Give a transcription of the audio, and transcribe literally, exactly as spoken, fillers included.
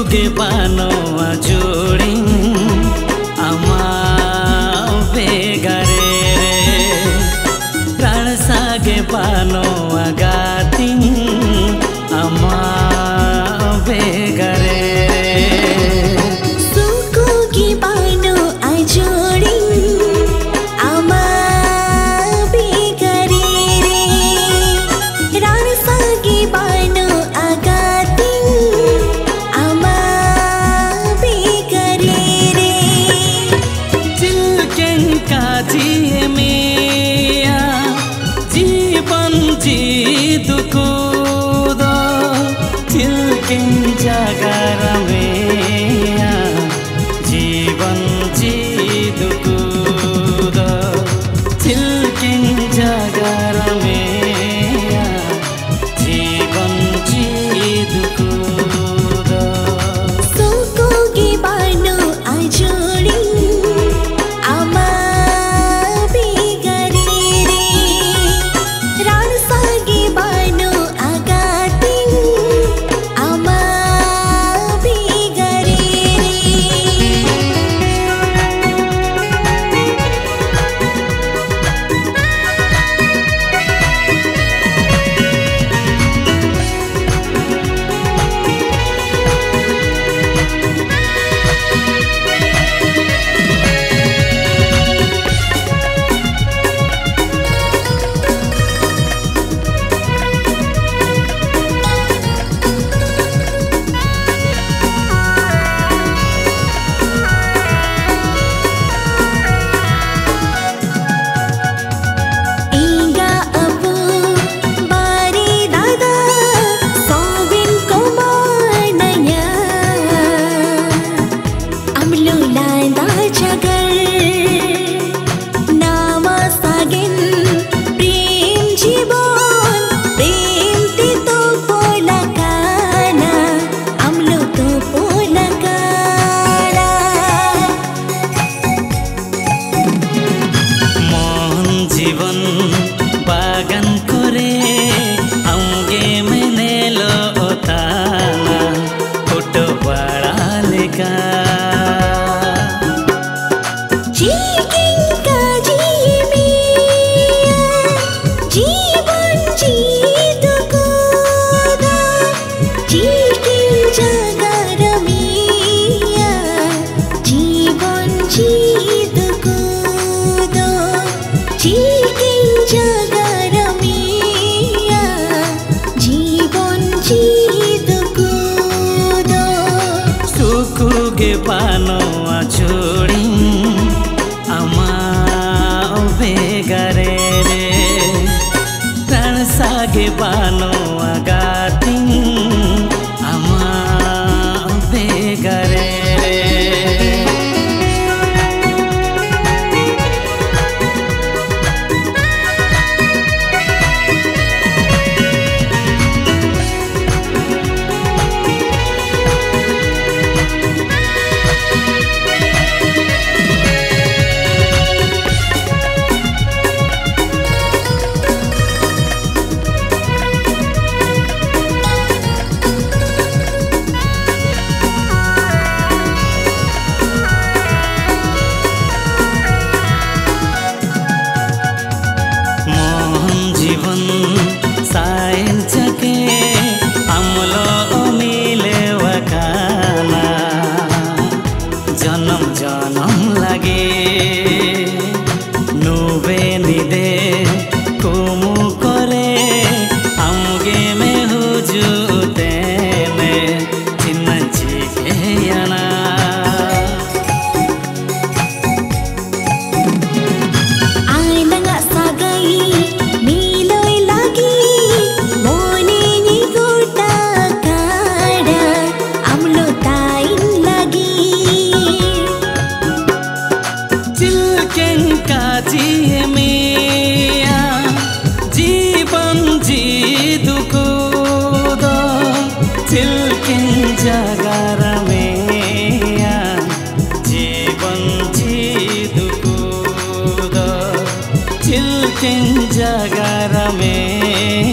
के बानोआ जोड़ी आमा बेगारे रे प्राण सागे बानोआ गाती आमा बेगारे सुको की बानोआ जोड़ी आमा बेगारे रे प्राण सागे बानोआ गाती आमा बेगारे रे चिलकें काजिए मिया जीवन जीत कूदो चिलकें जागर मिया जीवन जीत कूदो चिलकें जागर मिया जीवन जीत कूदो सुको की बानोआ जोड़ी आमा बेगारे रे प्राण सागे बानोआ गाती आमा बेगारे रे इंगा अबू बारी दादा सोबिन को मानया अमलू लांदा जगर नामा सागिन प्रेम जीवन प्रेम ते तो पोला काना अमलू तो पोला काना मोहन जीवन बागान करे आउगे मैंने लो ताना फोटो बड़ा लेका चिलकें काजिए मिया जीवन जीत कूदो चिलकें जागर मिया जीवन जीत कूदो चिलकें जागर मिया जीवन जीत कूदो सुकुगे बानोआ जोड़ी आमा बेगारे रे प्राण सागे बानोआ गाती आमा बेगारे रे मोहन जीवन साइन चके अमलो मिले वकाना जन्म जन्म लगे नुबे निदे कुमु करे आमुगे में हुजुते ने चिन्ना चिकेयाना आइलंगा सागई नीलोय लागी मोने नी गोटा काड़ा अमलो ताइन लागी चिलकें काजिए मिया जीवन जीत कूदो चिलकें जागर मिया जीवन जीत कूदो चिलकें जागर में